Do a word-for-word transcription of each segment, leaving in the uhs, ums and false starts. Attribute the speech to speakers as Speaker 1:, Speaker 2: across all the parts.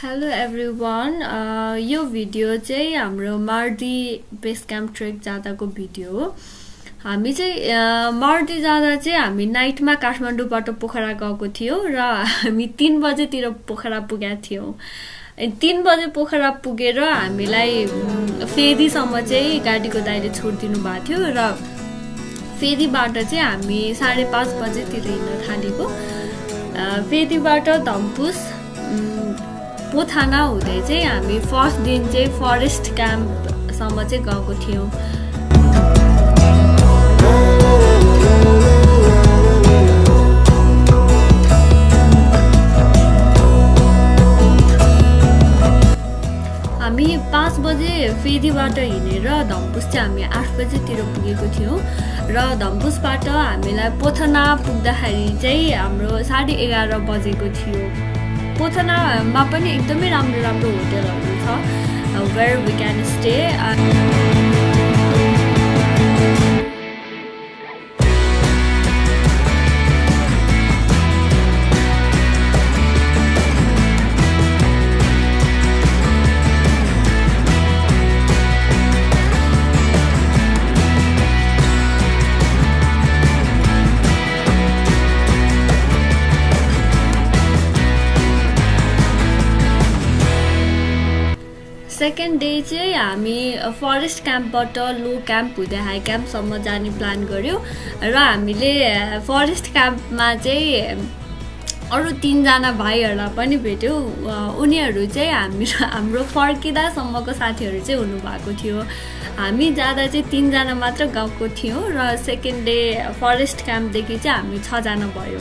Speaker 1: Hello everyone. Uh, यो video चाहिँ हाम्रो मार्दी बेस क्याम्प ट्रेक जाँदाको भिडियो हो। हामी चाहिँ मार्दी जाँदा चाहिँ हामी नाइटमा काठमाडौँबाट पोखरा गएको थियौं र हामी तीन बजेतिर पोखरा पुगेका थियौं। तीन बजे पोखरा पुगेर हामीलाई फेदीसम्म चाहिँ गाडीको दाइले छोडिदिनु भएको थियो र फेदीबाट चाहिँ हामी साढे पाँच बजेतिर हिँड्न थालेको। फेदीबाट धम्पुस पोथाना हुँदै चाहिँ हामी फर्स्ट दिन चाहिँ फरेस्ट क्याम्पसम्म चाहिँ गएको थियौं। हामी पाँच बजे फेदीबाट हिँडेर धम्पुस चाहिँ हामी आठ बजेतिर पुगेको थियौं र धम्पुसबाट हामीलाई पोथना पुग्दाखेरि चाहिँ हाम्रो साढे एघार बजेको थियो। पोथनामा पनि एकदमै राम्रो राम्रो होटलहरु छ where we can stay। Second day चाहिँ हामी फरेस्ट क्याम्पबाट लो क्याम्प हुँदै हाई क्याम्पसम्म जाने प्लान गर्यौं र हामीले फरेस्ट क्याम्पमा चाहिँ अरु तीन जना भाइहरुलाई पनि भेट्यौं। उनीहरु चाहिँ हामी हाम्रो फर्किदासम्मको साथीहरु चाहिँ हुनु भएको थियो। हामी जाँदा चाहिँ तीन जना मात्र गएको थियौं र सेकेन्ड डे फरेस्ट क्याम्प देखि चाहिँ हामी छ जना भयौं।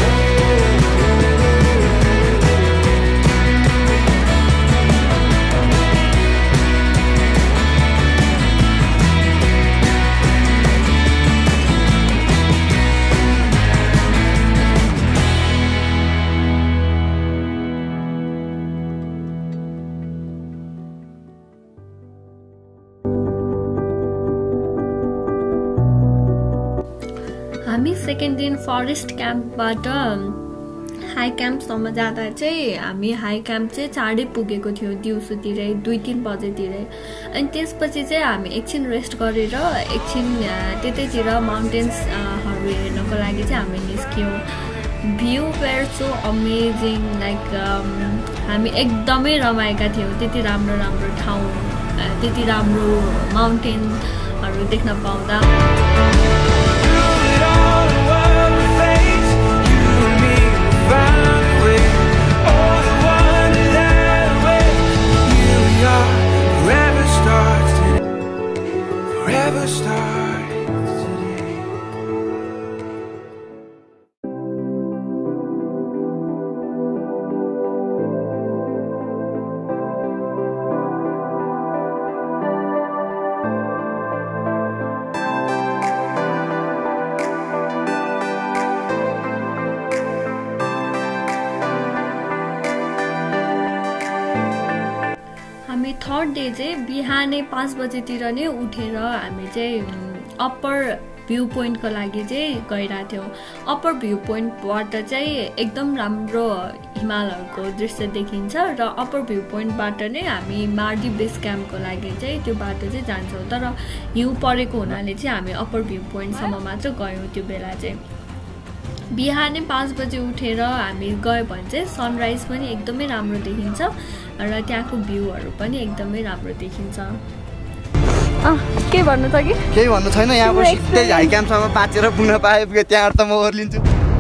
Speaker 1: हामी सेकेन्ड दिन फरेस्ट क्याम्पबाट हाई क्याम्पसम्म जाँदा चाहिँ हामी हाई क्याम्प चाहिँ चाँडै पुगेको थियो, दिउँसोतिरै दुई तीन बजेतिरै। अनि त्यसपछि चाहिँ हामी एकछिन रेस्ट गरेर एकछिन त्यतैतिर माउन्टेन्सहरु हेर्नको लागि चाहिँ हामी निस्क्यौं। View were so amazing, like हामी एकदमै रमाएका थियौं। त्यति राम्रो राम्रो ठाउँ, त्यति राम्रो माउन्टेनहरु देख्न पाउँदा। हामी थर्ड डे चाहिँ बिहानै पाँच बजेतिर नै उठेर हामी चाहिँ अप्पर भ्यू पोइन्टको लागि चाहिँ गइरहेको थियौं। अप्पर भ्यू पोइन्टबाट चाहिँ एकदम राम्रो हिमालहरूको दृश्य देखिन्छ र अप्पर भ्यू पोइन्टबाट नै हामी मार्दी बेस क्याम्पको लागि चाहिँ त्यो बाटो चाहिँ जान्छौं। तर हिउँ परेको हुनाले चाहिँ हामी अप्पर भ्यू पोइन्टसम्म मात्र गयौं। त्यो बेला चाहिँ बिहानै पाँच बजे उठेर हामी गयो भने चाहिँ सनराइज पनि एकदमै राम्रो देखिन्छ र त्यहाँको भ्यूहरु पनि एकदमै राम्रो देखिन्छ।
Speaker 2: अ के भन्नु छ कि? केही भन्नु छैन। यहाँबाट सिधै हाई क्याम्पसम्म बाँचेर पुग्न पाए त्यहाँ त म ओर्लिन्छु।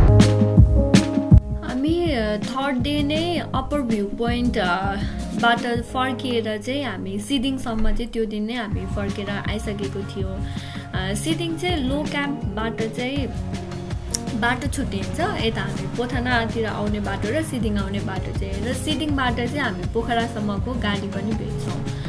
Speaker 1: हामी थर्ड डे नै अप्पर भ्यू पोइन्ट बाट फर्किएर चाहिँ हामी सिदिङसम्म चाहिँ त्यो दिन नै हामी फर्केर आइसकेको थियौं। सिदिङ चाहिँ लो क्याम्पबाट चाहिँ बाटो छुट्टिन्छ। यता हामी पोथनातिर आउने बाटो र सिदिङ आउने बाटो चाहिँ र सिदिङबाट चाहिँ हामी पोखरासम्मको गाडी पनि भेट्छौं।